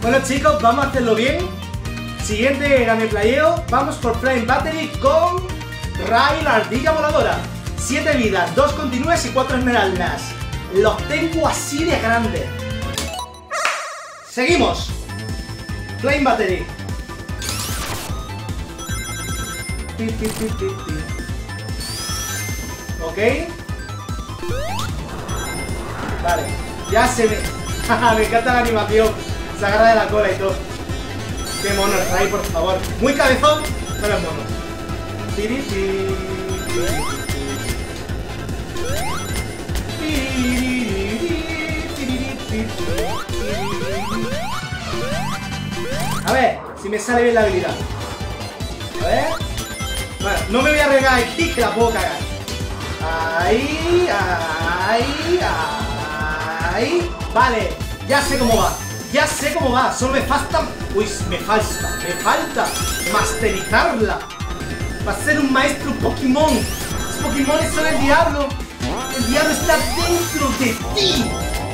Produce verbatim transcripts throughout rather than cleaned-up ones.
Bueno chicos, vamos a hacerlo bien. Siguiente gameplayeo. Vamos por Flame Battery con Ray, la ardilla voladora. siete vidas, dos continuas y cuatro esmeraldas. Los tengo así de grande. Seguimos. Flame Battery. Ok. Vale, ya se me... me encanta la animación. Se agarra de la cola y todo. Qué mono el Ray, por favor. Muy cabezón, pero es mono. A ver, si me sale bien la habilidad. A ver. Bueno, no me voy a regar aquí, que la puedo cagar. Ahí, ahí, ahí. Vale, ya sé cómo va. Ya sé cómo va. Solo me falta... Uy, me falta. Me falta masterizarla. Va a ser un maestro Pokémon. Los Pokémon son el diablo. El diablo está dentro de ti.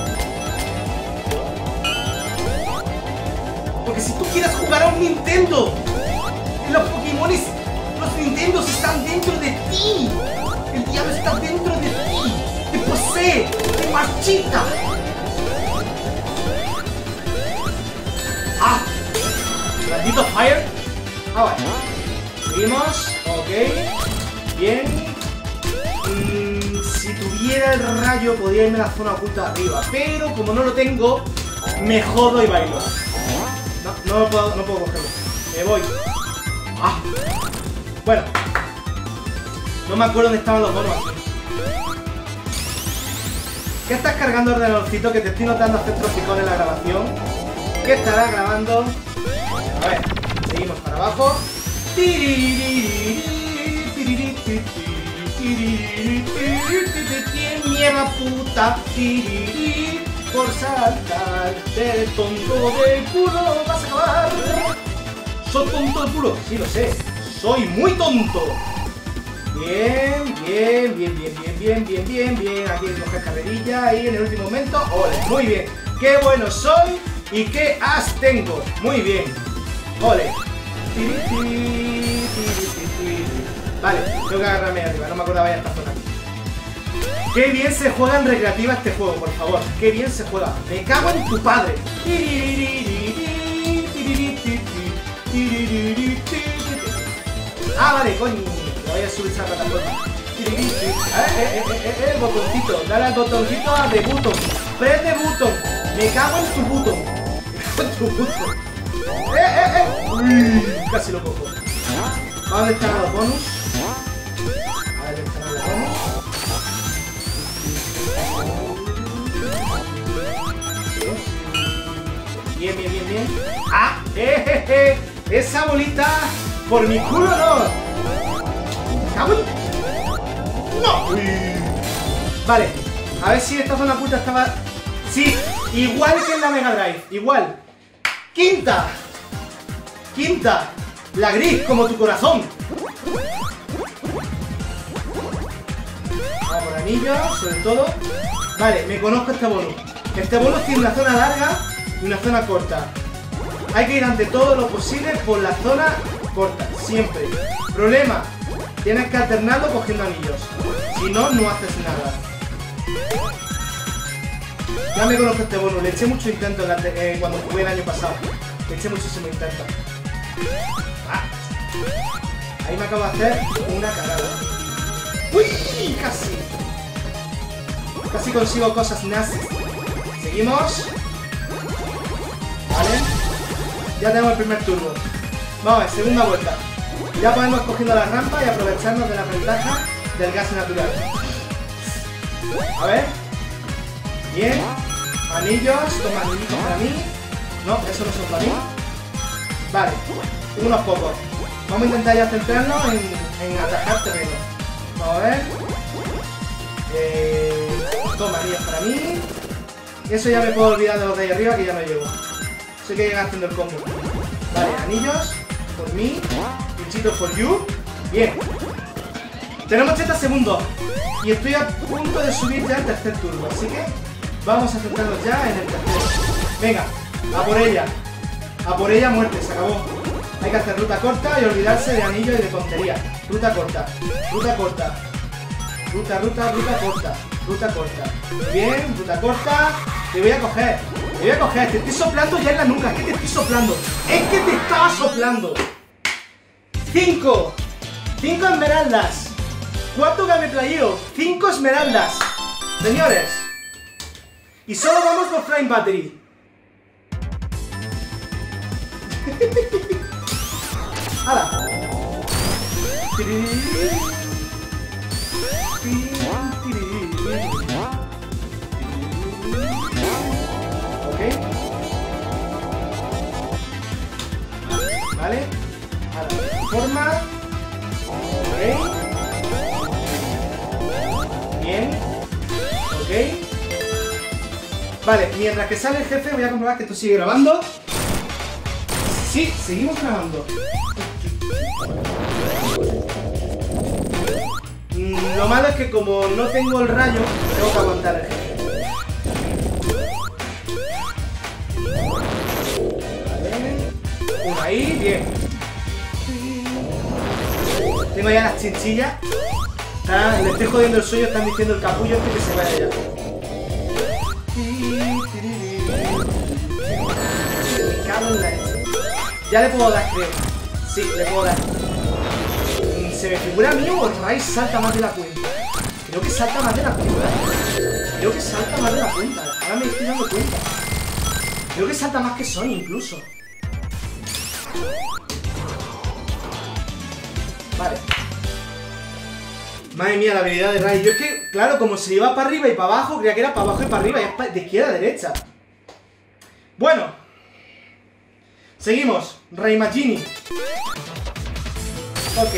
Porque si tú quieres jugar a un Nintendo, los Pokémon, los Nintendos están dentro de ti. El diablo está dentro de ti. Te posee, te marchita. ¡Ah! Maldito Fire. Ah, vale. Seguimos. Ok. Bien. Mm, si tuviera el rayo, podría irme a la zona oculta de arriba. Pero como no lo tengo, me jodo y bailo. No, no puedo, no puedo cogerlo. Me voy. Ah. Bueno. No me acuerdo dónde estaban los monos aquí. ¿Qué estás cargando, ordenadorcito? Que te estoy notando hacer trocicones en la grabación. ¿Qué estará grabando? A ver, seguimos para abajo. ¿Quién mierda puta? Por saltar del tonto del culo vas a acabar. ¿Soy tonto del culo? Sí, lo sé. Soy muy tonto. Bien, bien, bien, bien, bien, bien, bien, bien, bien. Aquí coges carrerilla y en el último momento. ¡Ole! Muy bien. ¡Qué bueno soy! ¿Y qué as tengo? Muy bien. ¡Ole! Vale, tengo que agarrarme arriba. No me acordaba ya esta zona. ¡Qué bien se juega en recreativa este juego, por favor! ¡Qué bien se juega! ¡Me cago en tu padre! ¡Ah, vale, coño! Que voy a subir esa plataforma. A ver, eh, eh, eh, el botoncito. Dale al botoncito de button. Press de button. Me cago en tu button. Me cago en tu button. ¡Eh, eh, eh! Uy, casi lo cojo. Vamos a descargar los bonus. A ver, descargar los bonus. Bien, bien, bien, bien. ¡Ah! ¡Eh, eh, eh! ¡Esa bolita! ¡Por mi culo no! ¡Cago en... ¡No! Uy. Vale, a ver si esta zona oculta estaba... Sí, igual que en la Mega Drive. Igual. ¡Quinta! ¡Quinta! La gris, como tu corazón. Vamos por anillos, sobre todo. Vale, me conozco este bonus. Este bonus tiene una zona larga y una zona corta. Hay que ir ante todo lo posible por la zona corta, siempre. Problema, tienes que alternarlo cogiendo anillos. Si no, no haces nada. Ya me conozco este bonus, le eché mucho intento en la eh, cuando jugué el año pasado. Le eché muchísimo intento. Ah. Ahí me acabo de hacer una cagada. ¡Uy! Casi. Casi consigo cosas nazis. Seguimos. Vale. Ya tenemos el primer turbo. Vamos a ver, segunda vuelta. Ya podemos ir cogiendo la rampa y aprovecharnos de la ventaja del gas natural. A ver. Bien. Anillos. Toma anillitos para mí. No, eso no son para mí. Vale. Unos pocos. Vamos a intentar ya centrarnos en, en atajar terreno. Vamos a ver. Eh, toma anillos para mí. Eso ya me puedo olvidar de los de ahí arriba que ya no llevo. Eso hay que llegar haciendo el combo. Vale, anillos. Por mí. Pinchito for you. Bien. Tenemos ochenta segundos. Y estoy a punto de subir ya al tercer turno. Así que vamos a centrarnos ya en el tercero. Venga, a por ella. A por ella, muerte, se acabó. Hay que hacer ruta corta y olvidarse de anillos y de tonterías. Ruta corta, ruta corta. Ruta, ruta, ruta corta. Ruta corta. Bien, ruta corta. Te voy a coger. Te voy a coger. Te estoy soplando ya en la nuca. Es que te estoy soplando. Es que te estaba soplando. Cinco. Cinco esmeraldas. ¿Cuánto game playo? Cinco esmeraldas. Señores. Y solo vamos por Flame Battery. ¡Hala! Ok. Vale. Ahora, forma. Ok. Bien. Ok. Vale, mientras que sale el jefe voy a comprobar que esto sigue grabando. Sí, seguimos grabando. Lo malo es que como no tengo el rayo, tengo que aguantar el jefe. Vale. Uno ahí, bien. Tengo ya las chinchillas. Ah, le estoy jodiendo el sueño, están diciendo el capullo este que se vaya ya. Me cago en la leche. Ya le puedo dar, creo. Sí, le puedo dar. ¿Se me figura a mí o Rai salta más de la cuenta? Creo que salta más de la cuenta. Creo que salta más de la cuenta. Ahora me estoy dando cuenta. Creo que salta más que Sony incluso. Vale. Madre mía, la habilidad de Rai. Yo es que, claro, como se iba para arriba y para abajo, creía que era para abajo y para arriba. Y es de izquierda a derecha. Bueno. Seguimos. Rai Magini. Ok.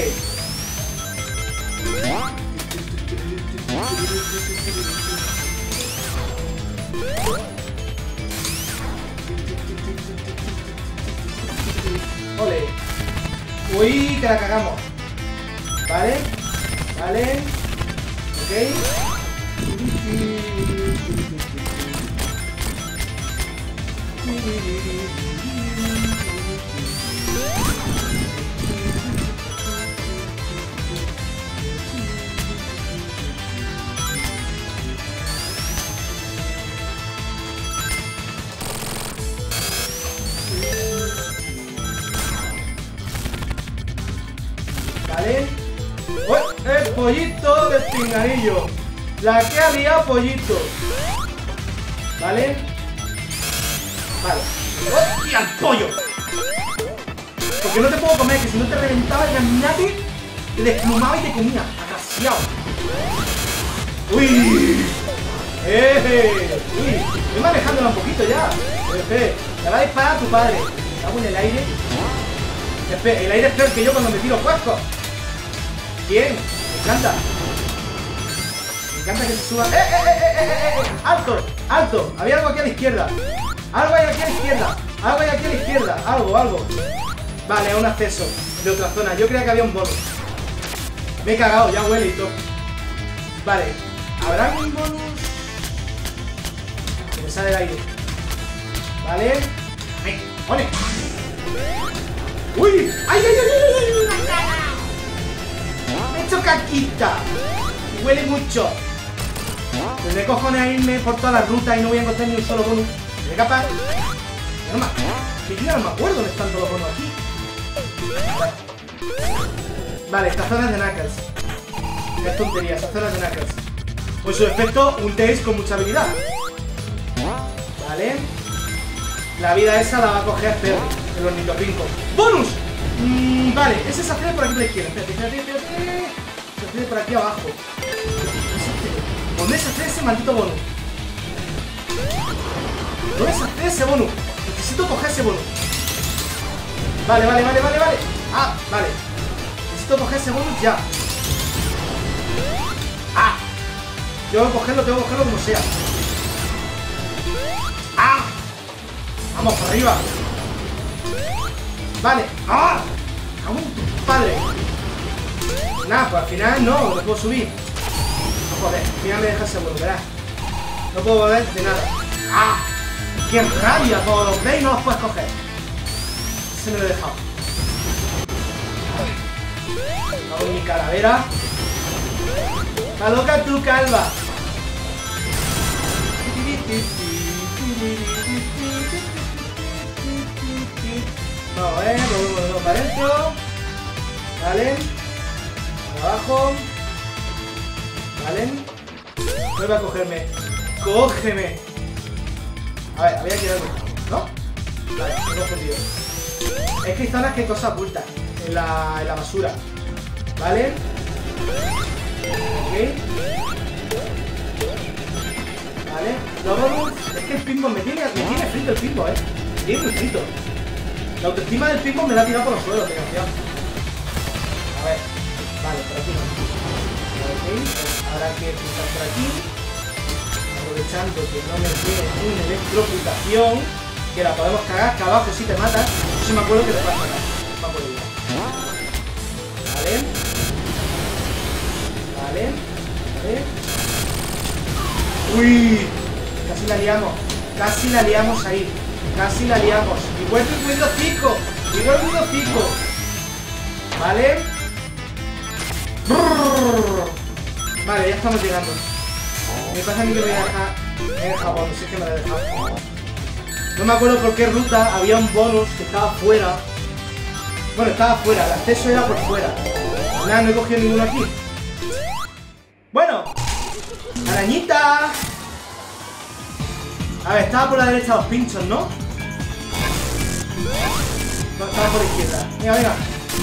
Ole. Uy, que la cagamos. Vale. Vale. Ok. Vale. ¡Oh! El pollito del pinganillo. La que ha liado pollito. Vale. Vale. ¡Hostia, el pollo! Porque no te puedo comer, que si no te reventaba el gaminate, te desplumaba y te comía. Agraciado. ¡Uy! ¡Eh! ¡Uy! Estoy manejándola un poquito ya. Espera, le va a disparar a tu padre. Hago en el aire. Espera, el aire es peor que yo cuando me tiro cuascos. Bien, me encanta. Me encanta que se suba. ¡Eh, eh, eh, eh, eh, eh! ¡Alto! ¡Alto! Había algo aquí a la izquierda. Algo hay aquí a la izquierda. Algo hay aquí a la izquierda. Algo, algo. Vale, un acceso de otra zona. Yo creía que había un bonus. Me he cagado, ya huele y todo. Vale. ¿Habrá un bonus? Que me sale el aire. Vale. ¡Ay! ¡Pone! ¡Uy! ¡Ay, ay, ay, ay! ¡Me he hecho caquita! Y huele mucho. Tendré cojones a irme por toda la ruta y no voy a encontrar ni un solo bonus. ¿Seré capaz? No me... Que yo ya no me acuerdo dónde están todos los bonos aquí. Vale. Vale, esta zona es de Knuckles. Es tontería, esta zona es de Knuckles. Pues su efecto, un Tails con mucha habilidad. Vale. La vida esa la va a coger Perry, el ornitorrinco. ¡Bonus! Mm, vale, ese se accede por aquí por la izquierda. Espérate, espérate, espérate. Se accede por aquí abajo. ¿Dónde se accede ese maldito bonus? ¿Dónde se accede ese bonus? Necesito coger ese bonus. Vale, vale, vale, vale, vale. Ah, vale. Necesito coger ese bonus ya. Ah. Tengo que cogerlo, tengo que cogerlo como sea. Ah. Vamos, para arriba. Vale. ¡Ah! ¡Cago en tu padre! Nada, pues al final no, no puedo subir. No, joder, al final me deja ese bonus, verás. No puedo volver de nada. ¡Ah! ¡Qué rabia! Todos los veis no los puedes coger. se me lo he dejado. Vamos con mi calavera. ¡Está loca tu calva! Vamos, eh, volvemos para adentro. Vale. Para abajo. Vale. Vuelve a cogerme. ¡Cógeme! A ver, había que algo, ¿no? Vale, me he confundido. Es que hay zonas que hay cosas ocultas en la, en la basura. ¿Vale? Ok. Vale. Luego, es que el pinball me tiene, me tiene frito el pinball, eh. Me tiene muy frito. La autoestima del pinball me la ha tirado por los suelos, desgraciado. A ver. Vale, por aquí no. Ok. Ahora hay que pintar por aquí. Aprovechando que no me tiene una electrocutación, que la podemos cagar, que abajo si te matas. Yo sí me acuerdo que te vas a matar. Me acuerdo ya. Vale. Vale. Vale. Uy. Casi la liamos. Casi la liamos ahí. Casi la liamos. Y vuelvo y vuelvo cinco. Y vuelvo y vuelvo cinco. Vale. Vale, ya estamos llegando. Me pasa a mí que me voy a dejar en Japón, no sé qué me lo he dejado. No me acuerdo por qué ruta había un bonus que estaba fuera. Bueno, estaba fuera, el acceso era por fuera. Nada, no he cogido ninguno aquí. Bueno, arañita. A ver, estaba por la derecha los pinchos, ¿no? No, estaba por la izquierda. Venga, venga.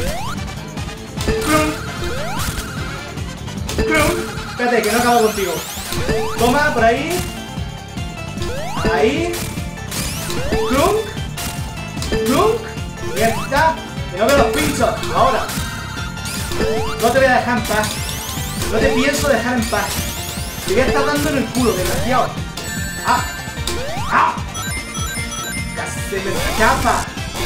Espérate, que no acabo contigo. Toma, por ahí. Ahí. Clunk. Clunk. Y ya está. Que no veo los pinchos. Ahora. No te voy a dejar en paz. No te pienso dejar en paz. Te voy a estar dando en el culo, desgraciado. ¡Ah! ¡Ah! ¡Casi se me escapa!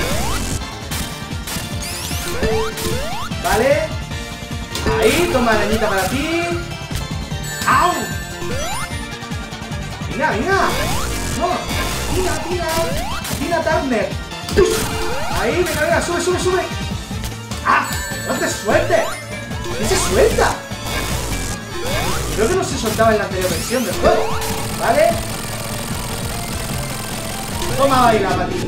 Vale. Ahí, toma arañita para ti. ¡Au! ¡Venga, venga! ¡No! ¡Tira, tira! ¡Tira, Turner! Ahí, venga, venga, sube, sube, sube. ¡Ah! ¡No te sueltes! ¿Qué se suelta? Creo que no se soltaba en la anterior versión del juego. ¿Vale? Toma, baila para ti.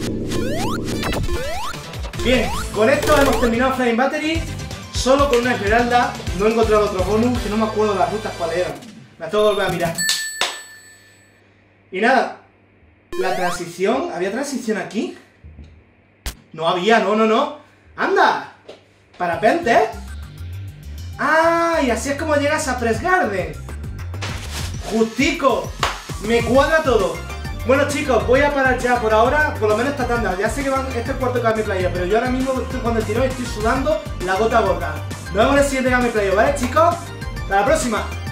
Bien, con esto hemos terminado Flying Battery. Solo con una esmeralda. No he encontrado otro bonus, que no me acuerdo de las rutas cuáles eran. Me tengo que volver a mirar. Y nada. La transición. ¿Había transición aquí? No había, no, no, no. ¡Anda! Parapente, ¿eh? ¡Ah! Y así es como llegas a Press Garden. ¡Justico! Me cuadra todo. Bueno, chicos, voy a parar ya por ahora. Por lo menos esta tanda. Ya sé que van, este es el cuarto Game Player, pero yo ahora mismo estoy jugando el tirón y estoy sudando la gota gorda. Nos vemos en el siguiente Game Player, ¿vale, chicos? Hasta la próxima.